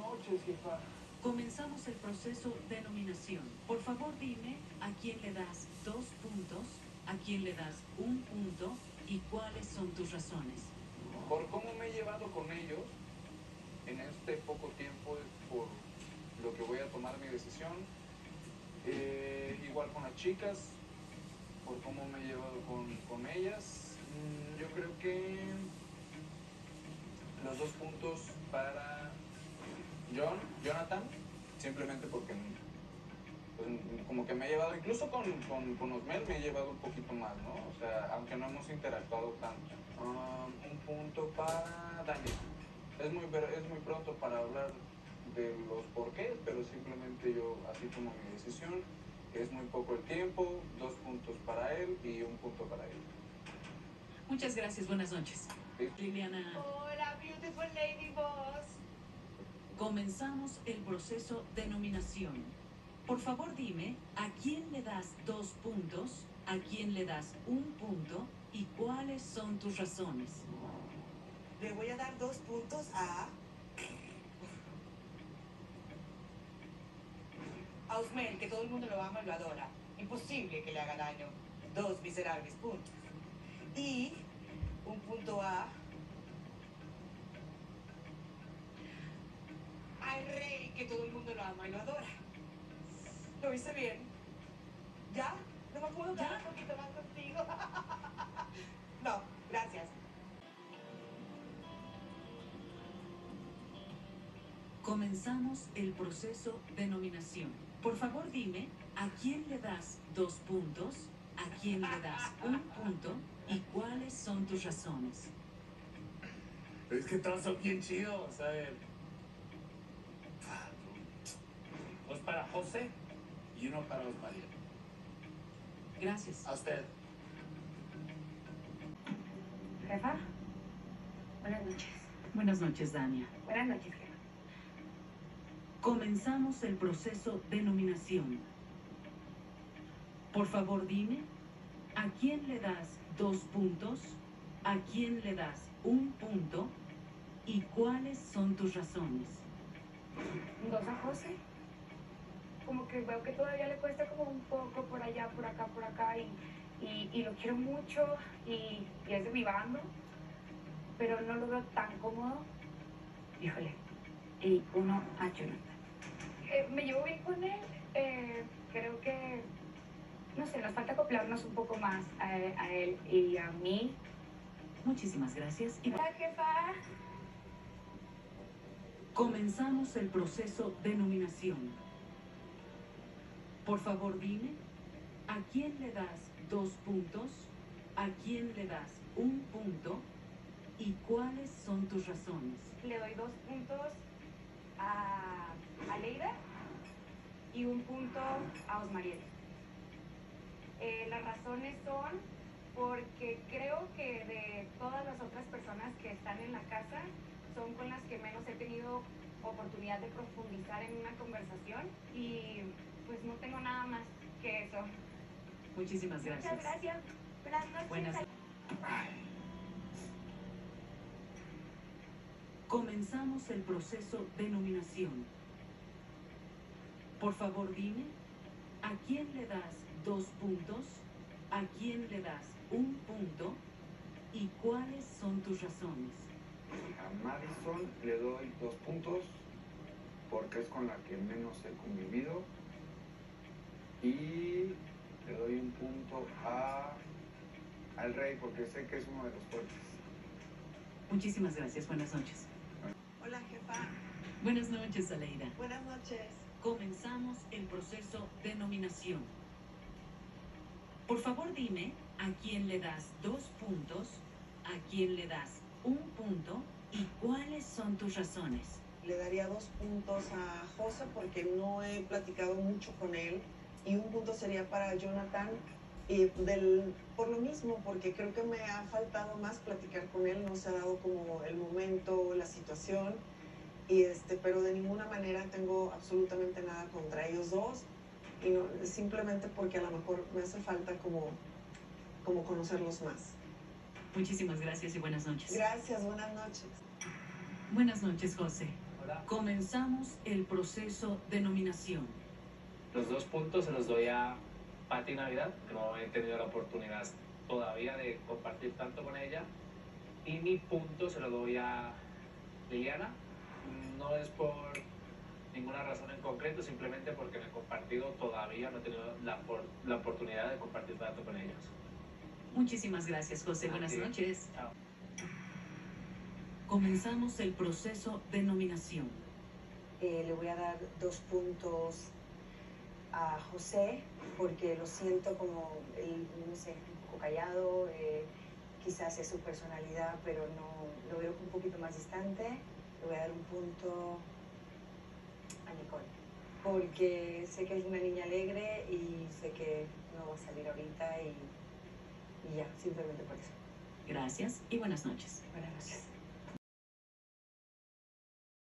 noches, jefa. Comenzamos el proceso de nominación. Por favor, dime a quién le das 2 puntos, a quién le das 1 punto y cuáles son tus razones. Por cómo me he llevado con ellos en este poco tiempo es por lo que voy a tomar mi decisión. Igual con las chicas, por cómo me he llevado con ellas. Yo creo que los 2 puntos para Jonathan, simplemente porque pues, como que me he llevado, incluso con Osmel me he llevado un poquito más, ¿no? O sea, aunque no hemos interactuado tanto. 1 punto para Daniel. Es muy pronto para hablar de los porqués, pero simplemente yo así tomo mi decisión. Es muy poco el tiempo, 2 puntos para él y 1 punto para él. Muchas gracias, buenas noches. ¿Sí? Liliana. Hola, beautiful lady boss. Comenzamos el proceso de nominación. Por favor, dime a quién le das 2 puntos, a quién le das 1 punto y cuáles son tus razones. Le voy a dar 2 puntos a Osmel, que todo el mundo lo ama y lo adora. Imposible que le haga daño. 2 miserables puntos. Y 1 punto al rey, que todo el mundo lo ama y lo adora. ¿Lo hice bien? ¿Ya? ¿No me puedo dar un poquito más contigo? No, gracias. Comenzamos el proceso de nominación. Por favor, dime a quién le das 2 puntos, a quién le das 1 punto y cuáles son tus razones. Es que todos son bien chidos, a ver. Pues para José y uno para Osmaría. Gracias. A usted. Jefa, buenas noches. Buenas noches, Dania. Buenas noches, jefa. Comenzamos el proceso de nominación. Por favor, dime a quién le das 2 puntos, a quién le das 1 punto y cuáles son tus razones. 2 a José. Como que veo que todavía le cuesta como un poco por allá, por acá y lo quiero mucho y es de mi bando, pero no lo veo tan cómodo. Híjole. Y 1 a Jonathan. Me llevo bien con él. Creo que, no sé, nos falta acoplarnos un poco más a él y a mí. Muchísimas gracias. Y Hola, jefa. comenzamos el proceso de nominación. Por favor, dime a quién le das 2 puntos, a quién le das 1 punto y cuáles son tus razones. Le doy 2 puntos a Leida y 1 punto a Osmariel. Las razones son porque creo que de todas las otras personas que están en la casa son con las que menos he tenido oportunidad de profundizar en una conversación y pues no tengo nada más que eso. Muchísimas gracias. Muchas gracias. Buenas noches. Buenas. Comenzamos el proceso de nominación. Por favor, dime a quién le das 2 puntos, a quién le das 1 punto y cuáles son tus razones. A Madison le doy 2 puntos porque es con la que menos he convivido y le doy 1 punto al rey porque sé que es uno de los fuertes. Muchísimas gracias. Buenas noches. Hola, jefa. Buenas noches, Aleida. Buenas noches. Comenzamos el proceso de nominación. Por favor, dime a quién le das 2 puntos, a quién le das 1 punto y cuáles son tus razones. Le daría 2 puntos a José porque no he platicado mucho con él y 1 punto sería para Jonathan por lo mismo, porque creo que me ha faltado más platicar con él, no se ha dado como el momento, la situación, pero de ninguna manera tengo absolutamente nada contra ellos dos, y no, simplemente porque a lo mejor me hace falta como conocerlos más. Muchísimas gracias y buenas noches. Gracias, buenas noches. Buenas noches, José. ¿verdad? Comenzamos el proceso de nominación. Los 2 puntos se los doy a Pati Navidad, que no he tenido la oportunidad todavía de compartir tanto con ella. Y mi punto se lo doy a Liliana. No es por ninguna razón en concreto, simplemente porque en el compartido todavía no he tenido la oportunidad de compartir tanto con ellas. Muchísimas gracias, José. Buenas Así es. noches. Chao. Comenzamos el proceso de nominación. Le voy a dar 2 puntos a José porque lo siento como él, no sé, un poco callado, quizás es su personalidad, pero no lo veo un poquito más distante. Le voy a dar un punto a Nicole porque sé que es una niña alegre y sé que no va a salir ahorita y ya, simplemente por eso. Gracias y buenas noches. Buenas noches.